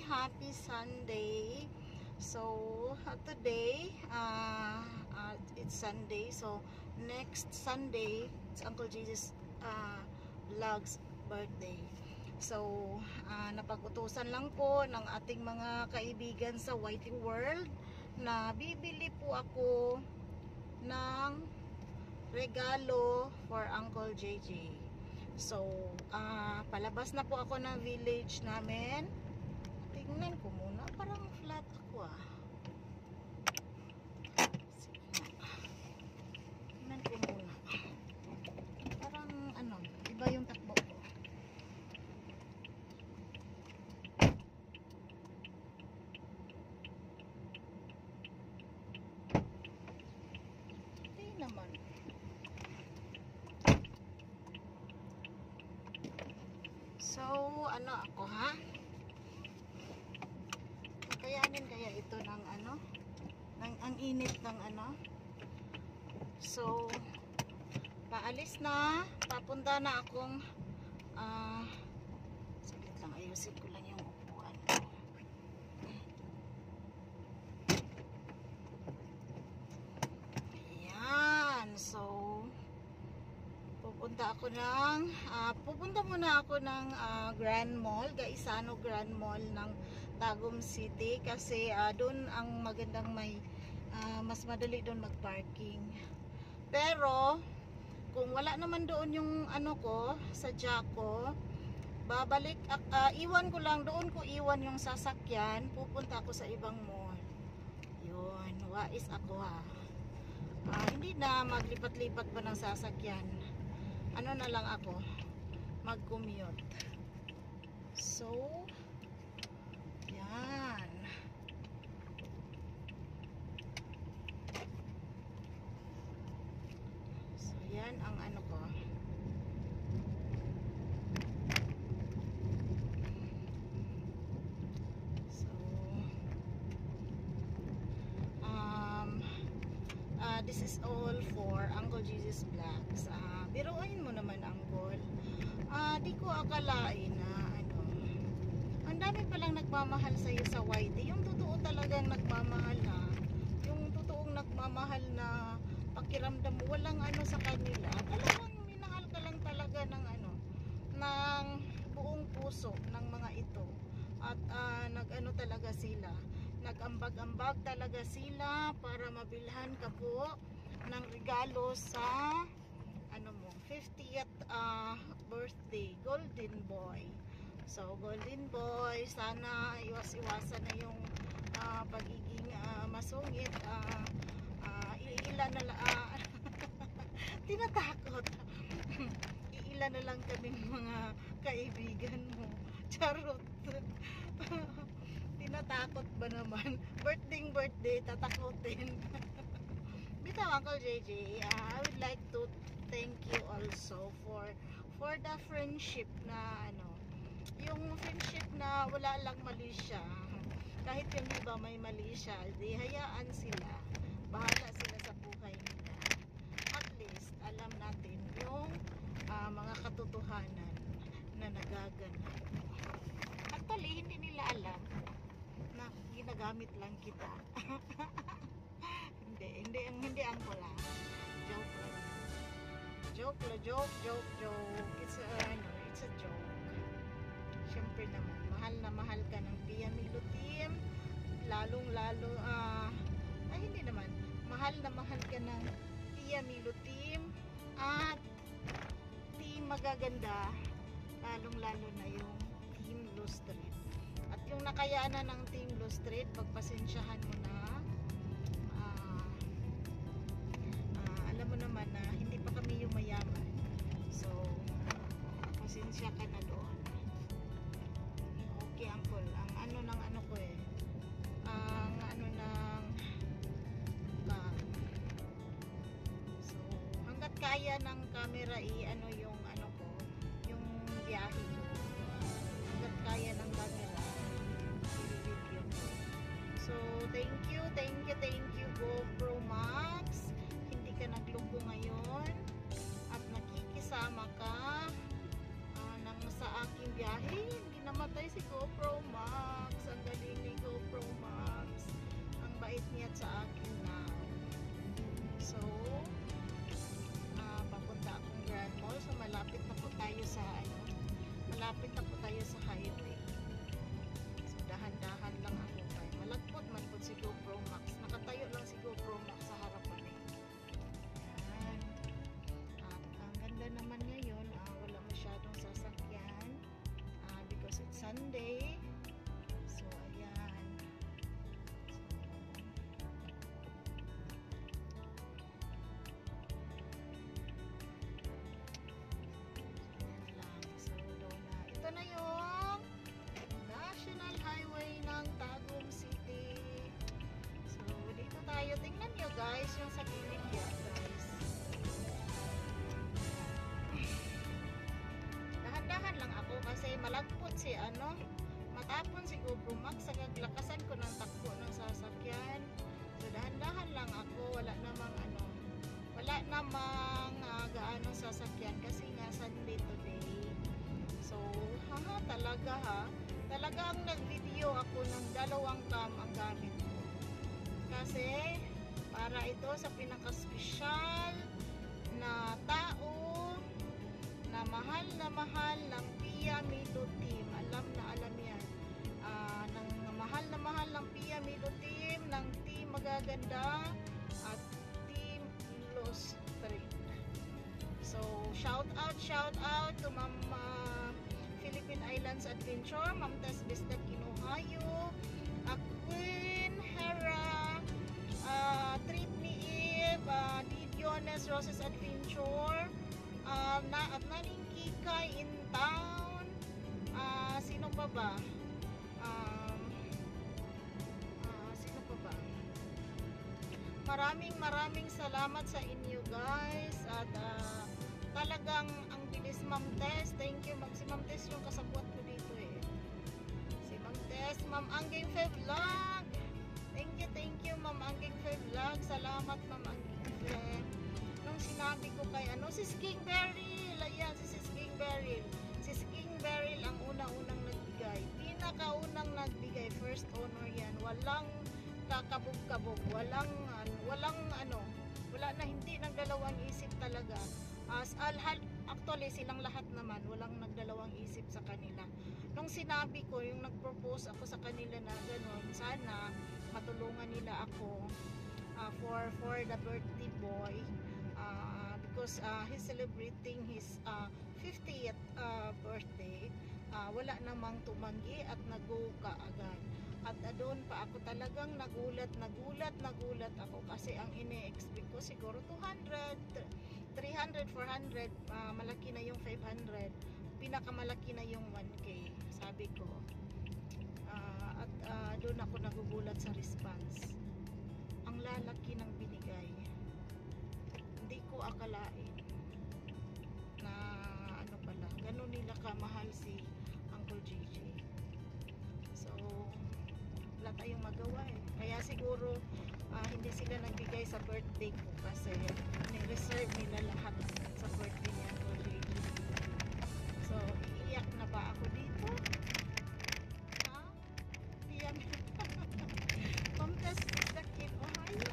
happy Sunday. So today it's Sunday, so next Sunday it's Uncle Jesus vlog's birthday. So napag-utusan lang po ng ating mga kaibigan sa Whitey World na bibili po ako ng regalo for Uncle JJ. So palabas na po ako ng village namin. Tingnan ko muna, parang flat ako Sige na. Tingnan ko muna. Parang iba yung takbo ko. Hindi naman. So, ako ha? Kayanin kaya ito ng ang init ng So, paalis na, papunta na akong saglit lang, ayusin ko lang yung upuan ko. Ayan, so pupunta muna ako ng Grand Mall, Gaisano Grand Mall ng Tagum City kasi doon ang magandang mas madali doon mag-parking. Pero kung wala naman doon yung sadya ko, babalik, iwan ko lang doon, ko iwan yung sasakyan, pupunta ako sa ibang mall. Yun, wais ako hindi na maglipat-lipat pa ng sasakyan. Na lang ako, mag-commute. So, yan. So, yan ang ko. So, this is all for Uncle Jesus Vlogs. Biruin mo naman, Uncle. Di ko akalain na ang dami palang nagmamahal sa iyo sa YT. Yung totoo talagang nagmamahal yung totoong nagmamahal na pakiramdam mo, walang sa kanila. Talagang minahal ka lang talaga ng ng buong puso ng mga ito. At talaga sila. Nag-ambag-ambag talaga sila para mabilhan ka po ng regalo sa 50th birthday, Golden Boy. So, Golden Boy, sana iwas-iwasan na yung pagiging masungit. Iilan na lang, tinatakot. Iilan na lang kaming mga kaibigan mo. Charot. Tinatakot ba naman? Birthday, tatakotin. Bitaw, Uncle JJ, I would like to thank you also for the friendship na yung friendship na wala lang mali siya. Kahit yung iba may mali siya, di hayaan sila. Bahala sila sa buhay nila. At least, alam natin yung mga katotohanan na nagaganap. Actually, hindi nila alam na ginagamit lang kita. hindi ang pula. Joke lang. Joke. It's a joke. Siyempre naman, mahal na mahal ka ng Pia Milo Team. Lalong-lalo, hindi naman. Mahal na mahal ka ng Pia Milo Team. At Team Magaganda. Lalong-lalo na yung Team Blue Street. At yung nakayanan ng Team Blue Street, pagpasensyahan mo na. Alam mo naman na hindi pa kami yung mayaman. So, pasensya ka na doon. Okay, Uncle. Ang ng ko so, hanggat kaya ng camera yung yung biyahe ko. Hanggat kaya ng camera, i-review ko. So, thank you GoPro Max. Hindi ka naglunggo ngayon at nakikisama ka sa aking biyahe. Hindi namatay si GoPro Max. Ang malapit na po tayo sa highway. So dahan-dahan lang ako kay malagpot man po si GoPro Max. Nakatayo lang si GoPro Max sa harapan eh. Yan. At ang ganda naman ngayon, wala masyadong sasakyan because it's Sunday. So ayan. Ito na yung National Highway ng Tagum City. So, dito tayo. Tingnan nyo guys, yung sa gilid yan guys. Dahan-dahan lang ako kasi malagpot si matapon si GoPro Max sa kaglakasan ko ng takbo ng sasakyan. So, dahan-dahan lang ako. Wala namang gaano sasakyan kasi nga Sunday today. So, talagang nag-video ako ng dalawang cam ang gamit ko. Kasi, para ito sa pinaka-special na tao na mahal ng Pia Milo Team. Alam na alam yan. Ng mahal ng Pia Milo Team, ng Team Magaganda at Team Los Street. So, shout out to Mama Philippine Islands Adventure, Ma'am Tess Bistek Inuhayo, Queen Hera, Treat Me Eve, Didiones Roses Adventure, at Naning Kikay in Town, sino pa ba? Sino pa ba? Maraming salamat sa inyo guys at talagang ang bilis Ma'am Tess. Thank you si Ma'am Tess yung kasabwat ko dito eh. Si Ma'am Tess, Ma'am Angging Fe Vlog. Thank you Ma'am Angging Fe Vlog. Salamat Ma'am Angging Fe. Nung sinabi ko kay si Sking Beryl, ayan si Sking Beryl. Si Sking Beryl ang unang nagbigay. Pinakaunang nagbigay, first honor yan. Walang kakabog-kabog, wala na, hindi nagdalawang isip talaga. Actually silang lahat naman walang nagdalawang isip sa kanila. Nung sinabi ko, yung nag-propose ako sa kanila na gano'n, sana matulungan nila ako for the birthday boy because he's celebrating his 50th birthday. Wala namang tumanggi at nag-go ka agad. At doon pa ako talagang nagulat ako kasi ang ine-expect ko siguro 200, 300, 400, malaki na yung 500, pinakamalaki na yung 1K, sabi ko. At doon ako nagugulat sa response. Ang lalaki ng binigay. Hindi ko akalain na pala, ganun nila kamahal si Uncle JJ. So, wala tayong magawa eh. Kaya siguro hindi sila nagbigay sa birthday ko kasi ni-reserve nila lahat sa birthday niya already. So, iiyak na ba ako dito? Iyak. Pamtas the kid. Ohio.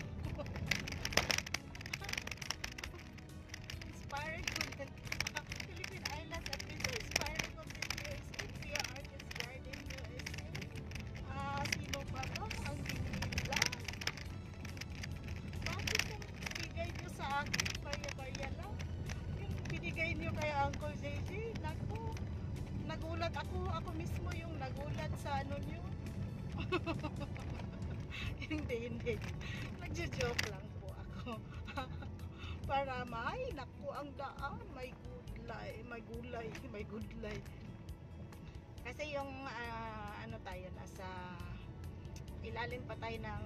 Inspired content. Philippine Islands at inspired content USA. Pia Artist Garden USA. Sino pa to? Ang binila. Bakit yung bigay nyo sa akin? Barya-barya lang. Yung binigay nyo kay Uncle JJ. Naku. Nagulat ako. Ako mismo yung nagulat sa nyo. Hindi. Nagjo-joke lang po ako. Para naku ang daan. May gulay. Kasi yung tayo nasa ilalim pa tayo ng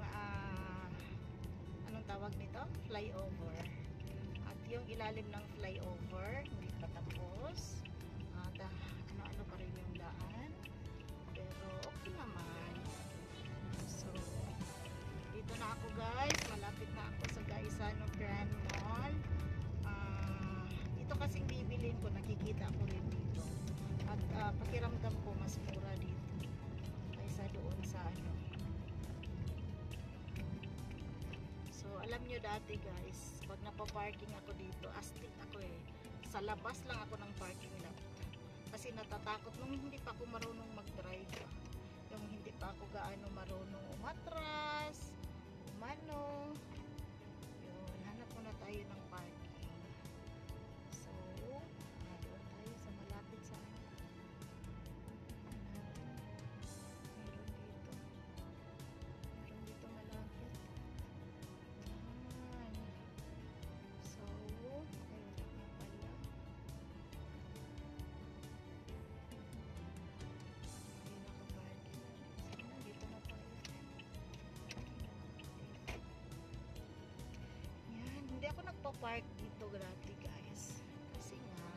anong tawag nito? Flyover. At yung ilalim ng flyover hindi pa tapos. Ano pa rin yung daan. Pero okay naman. So dito na ako guys. Malapit na ako sa Gaisano Grand Mall. Ito kasing bibilin ko, nakikita ko rin dito. At pakiramdam ko mas mura dito kaysa doon sa So alam nyo dati guys, pag napaparking ako dito, astig ako eh. Sa labas lang ako ng parking lot. Kasi natatakot nung hindi pa ako marunong mag-drive. Yung hindi pa ako gaano marunong umatras, umano. Yun, hanap muna tayo ng parking. So, doon tayo sa malapit sa meron dito malapit. Yan. So, ay wala na pala. Ay nakaparking. Sana dito na tayo. Yan, hindi ako nagpa-park dito grabe guys. Kasi nga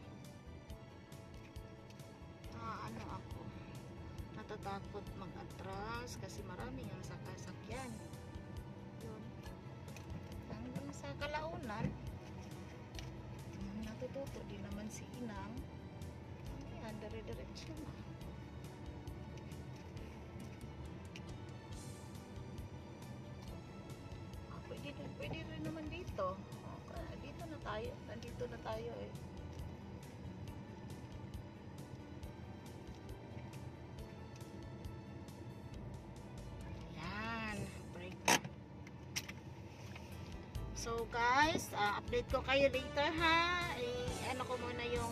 ano ako, natatakot mag-atras kasi marami ang sakasakyan. Yun. Hanggang sa kalaunan, natututo din naman si Inang. Ayan, dire-diretso na. Pwede rin naman dito. Okay, dito na tayo. Nandito na tayo eh. So guys, update ko kayo later ha. Ano ko muna yung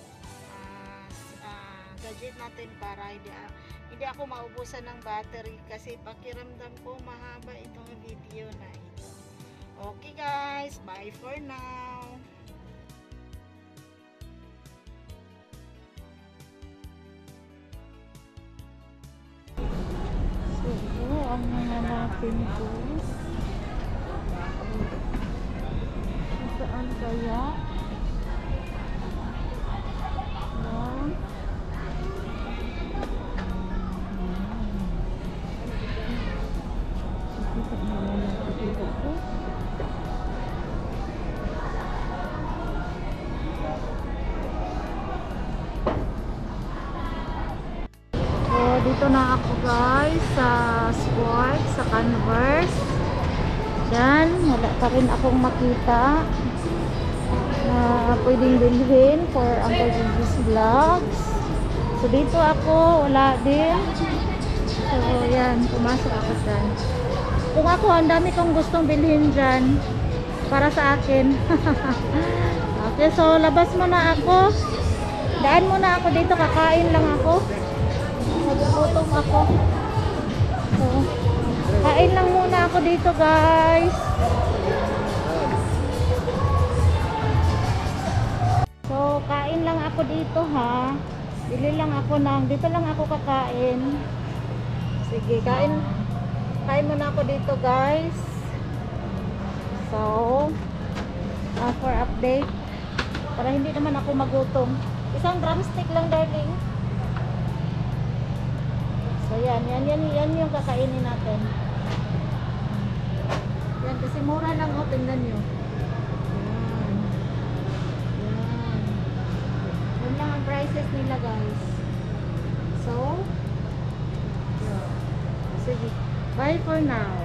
gadget natin para hindi ako maubusan ng battery kasi pakiramdam ko mahaba itong video na ito. Okay guys, bye for now. So, ang nanganapin ko. Saan kaya? Yan. So, dito na ako guys sa Sport, sa Converse. Yan, wala pa rin akong makita na pwedeng bilhin for Uncle Gigi's Vlogs. So dito ako, wala din. So yan, pumasok ako dyan. Kung ako, ang dami kong gustong bilhin dyan para sa akin. Okay, so labas muna ako. Daan muna ako dito, kakain lang ako. Nagugutom ako. So, kain lang muna ako dito guys. So, kain lang ako dito ha. Bili lang ako dito lang ako kakain. Sige, kain muna ako dito guys. So, for update. Para hindi naman ako magutom. Isang drumstick lang darling. So, yan yung kakainin natin. Yan, kasi mura lang o, tingnan nyo. Yan lang ang prices nila guys. So, sige, bye for now.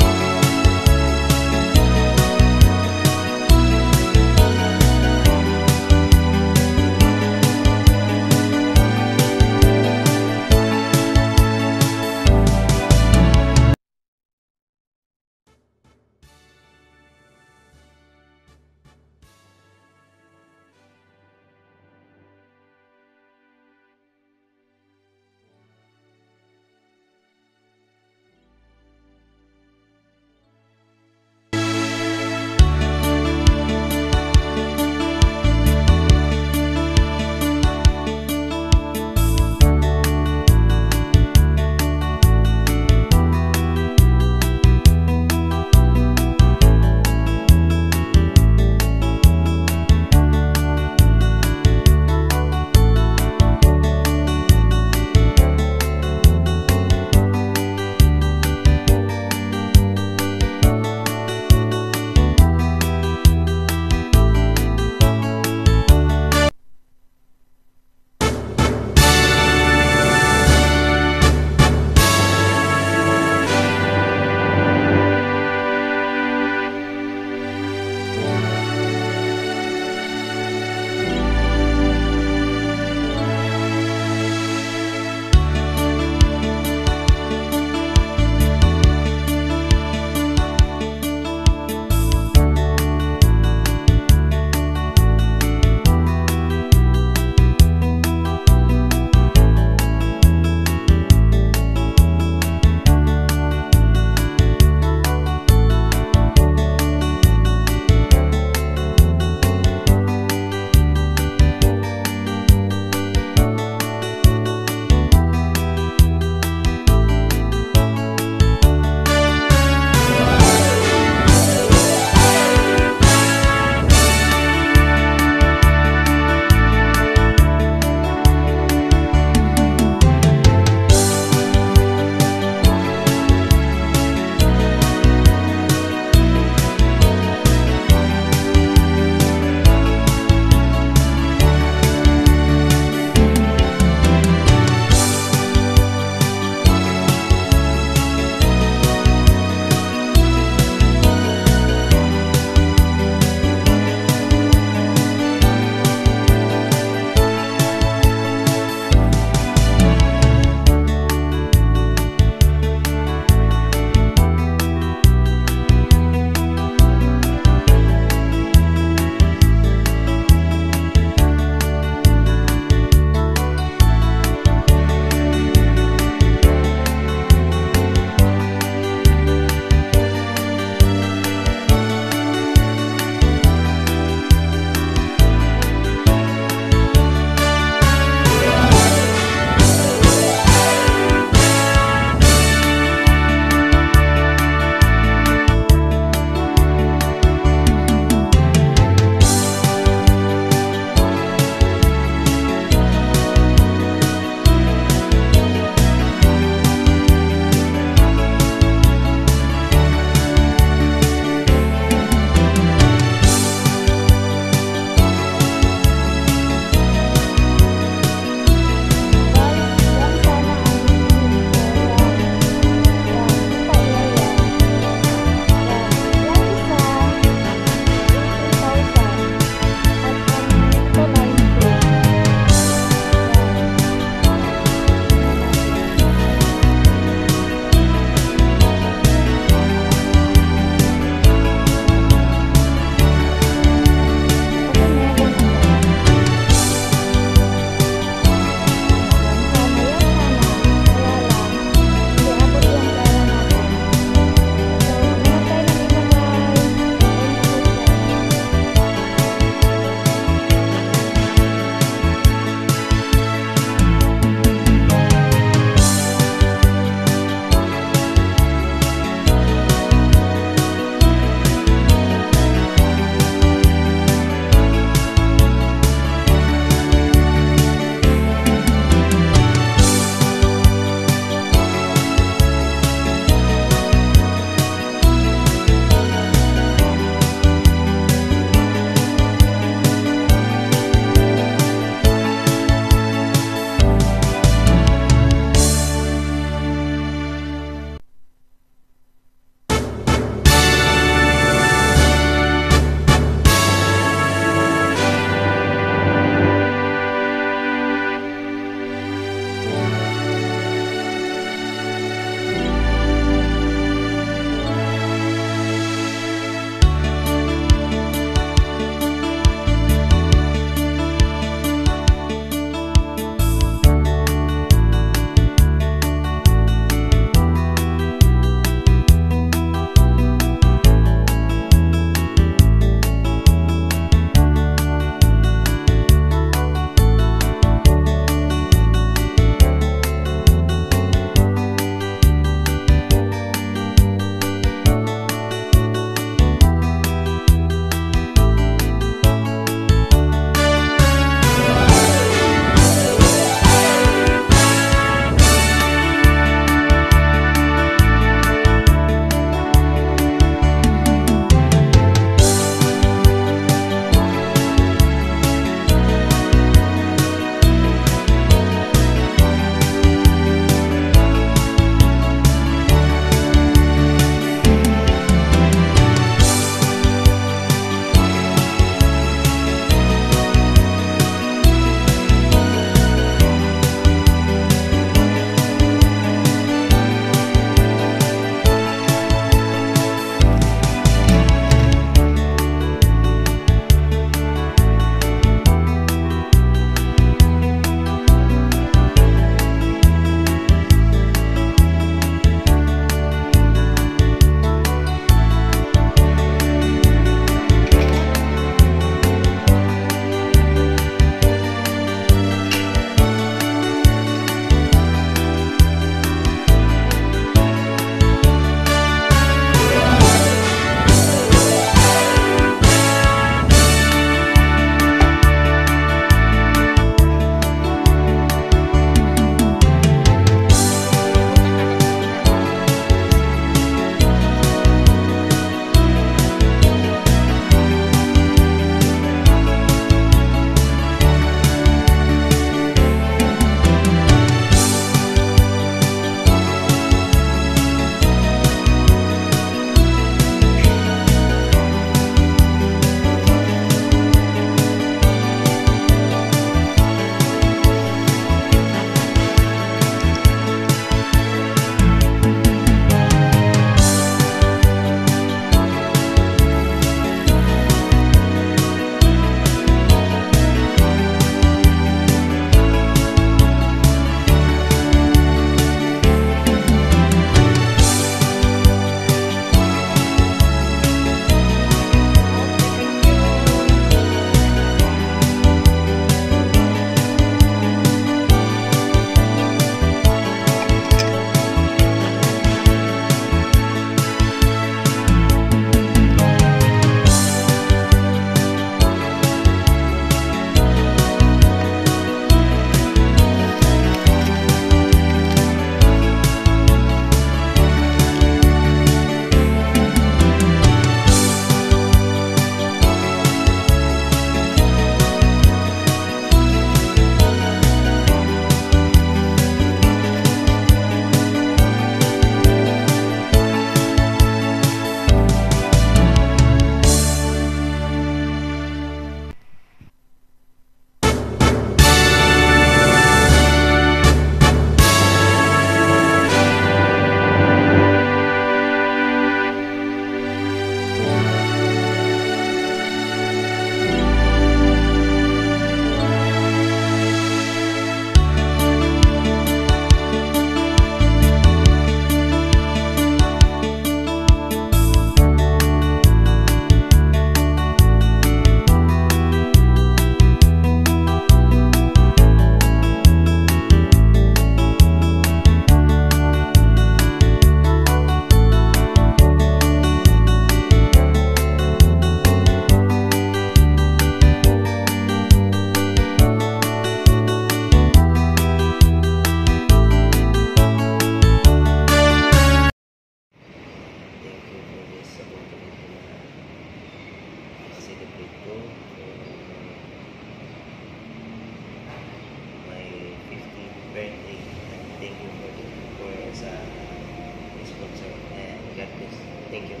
Thank you.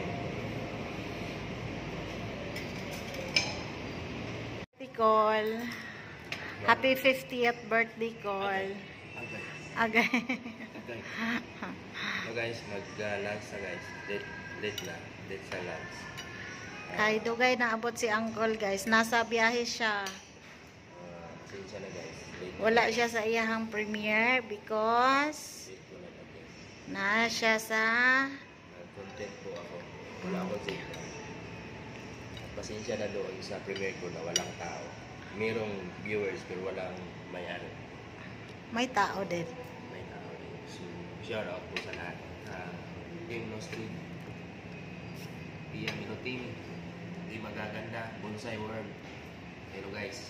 Call. Happy 50th birthday, Call. Agay. Agay. So guys, mag-lunch na guys. Late na. Late sa lunch. Kay Dugay naabot si Uncle, guys. Nasa biyahe siya. Sinsya na guys. Late Wala siya sa iyahang premiere because Late ko na guys. na siya sa Content po ako. Wala akong date. Pasensya na doon sa premiere ko na walang tao. Mayroong viewers pero walang may-ari. may tao din. May tao din. So, shout out po sa lahat. Team No Street. Pia Minoting. Hindi magaganda. Bonsai World. Pero guys,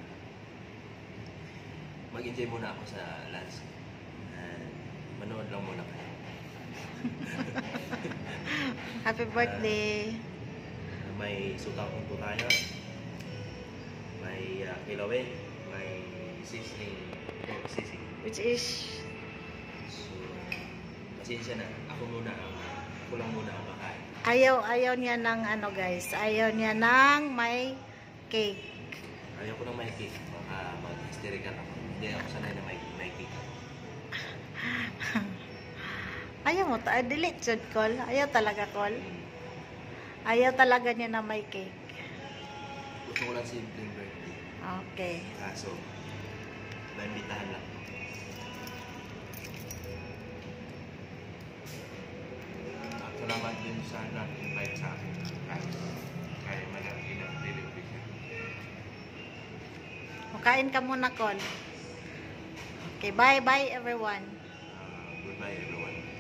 mag-enjoy muna ako sa lunch. Manood lang muna kayo. Happy birthday. May sutang po tayo. May kilawin. May sisling. Which is So, pasensya na. Ako lang muna ang makain. ayaw niya ng ano, guys. Ayaw niya ng may cake. Ayaw ko ng may cake. Baka mag-hysterical ako. Hindi ako sanay na may cake. Ayaw mo, delete jud, Call. Ayaw talaga, Call. Ayaw talaga niya na may cake. Gusto ko lang simpleng birthday. Okay. Kaso, naimbitahan lang. At salamat din sa nag-invite sa akin. Kaya malaki na delivery siya. Kain ka muna, Call. Okay, bye-bye, everyone. Goodbye everyone.